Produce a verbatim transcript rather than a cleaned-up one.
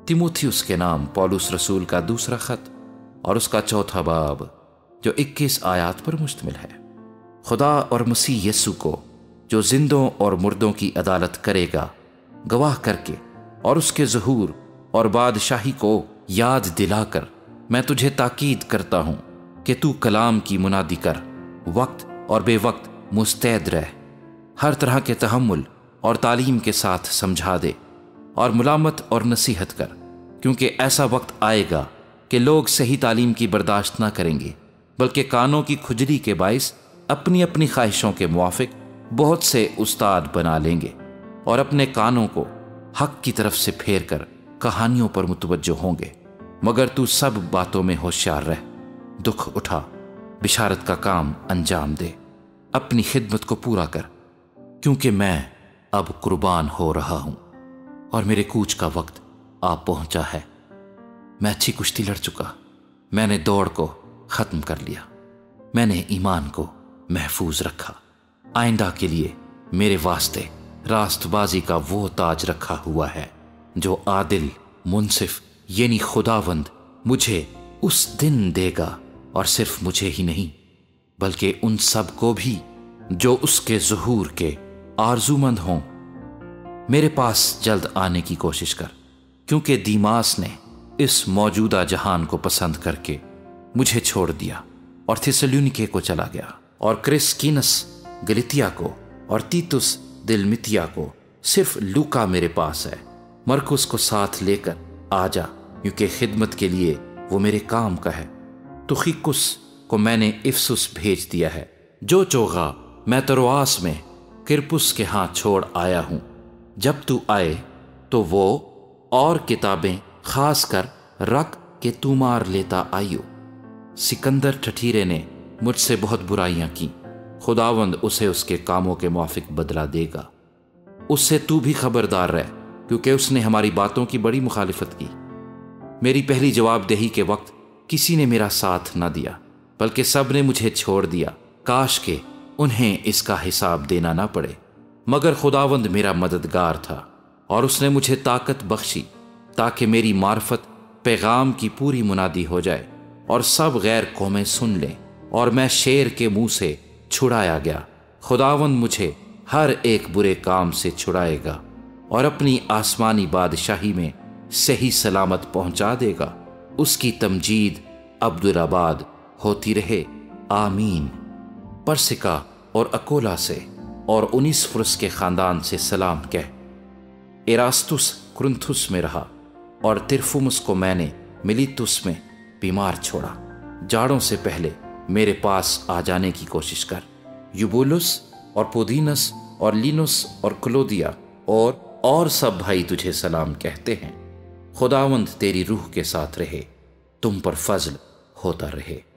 तिमोथियुस के नाम पौलुस रसूल का दूसरा खत और उसका चौथा बाब जो इक्कीस आयात पर मुश्तमिल है। खुदा और मसीह यस्सु को जो जिंदों और मुर्दों की अदालत करेगा गवाह करके और उसके ज़हूर और बादशाही को याद दिलाकर मैं तुझे ताकीद करता हूँ कि तू कलाम की मुनादी कर, वक्त और बेवक्त मुस्तैद रह, हर तरह के तहम्मुल और तालीम के साथ समझा दे और मुलामत और नसीहत कर, क्योंकि ऐसा वक्त आएगा कि लोग सही तालीम की बर्दाश्त ना करेंगे, बल्कि कानों की खुजली के बाइस अपनी अपनी ख्वाहिशों के मुआफिक बहुत से उस्ताद बना लेंगे और अपने कानों को हक की तरफ से फेर कर कहानियों पर मुतवज्जो होंगे। मगर तू सब बातों में होशियार रह, दुख उठा, बिशारत का काम अंजाम दे, अपनी खिदमत को पूरा कर, क्योंकि मैं अब कुर्बान हो रहा हूं और मेरे कूच का वक्त आ पहुंचा है। मैं अच्छी कुश्ती लड़ चुका, मैंने दौड़ को खत्म कर लिया, मैंने ईमान को महफूज रखा। आइंदा के लिए मेरे वास्ते रास्तबाजी का वो ताज रखा हुआ है जो आदिल मुनसिफ यानी खुदावंद मुझे उस दिन देगा, और सिर्फ मुझे ही नहीं बल्कि उन सब को भी जो उसके ज़हूर के आरजूमंद हों। मेरे पास जल्द आने की कोशिश कर, क्योंकि दीमास ने इस मौजूदा जहान को पसंद करके मुझे छोड़ दिया और थिस्सलुनीके को चला गया, और क्रिस्किनस गलितिया को और तीतुस दिलमितिया को सिर्फ लूका मेरे पास है। मरकुस को साथ लेकर आ जा, क्योंकि खिदमत के लिए वो मेरे काम का है। तुखिकुस को मैंने इफसुस भेज दिया है। जो चोगा मैं तरोआस में किरपुस के हाथ छोड़ आया हूँ, जब तू आए तो वो और किताबें खास कर रख के तू मार लेता आइयो। सिकंदर ठठीरे ने मुझसे बहुत बुराइयां की, खुदावंद उसे उसके कामों के मुआफिक बदला देगा। उससे तू भी खबरदार रह, क्योंकि उसने हमारी बातों की बड़ी मुखालिफत की। मेरी पहली जवाबदेही के वक्त किसी ने मेरा साथ न दिया, बल्कि सब ने मुझे छोड़ दिया। काश के उन्हें इसका हिसाब देना ना पड़े, मगर खुदावंद मेरा मददगार था और उसने मुझे ताकत बख्शी ताकि मेरी मार्फत पैगाम की पूरी मुनादी हो जाए और सब गैर कौमें सुन लें, और मैं शेर के मुंह से छुड़ाया गया। खुदावंद मुझे हर एक बुरे काम से छुड़ाएगा और अपनी आसमानी बादशाही में सही सलामत पहुंचा देगा। उसकी तमजीद अब्दुलाबाद होती रहे, आमीन। परसिका और अकोला से और उनिसफुरस के खानदान से सलाम कह। एरास्तुस कुरिन्थुस में रहा और तिरफुमुस को मैंने मिलीतुस में बीमार छोड़ा। जाड़ों से पहले मेरे पास आ जाने की कोशिश कर। यूबुलुस और पुदीनस और लिनुस और क्लोदिया और और सब भाई तुझे सलाम कहते हैं। खुदावंद तेरी रूह के साथ रहे, तुम पर फजल होता रहे।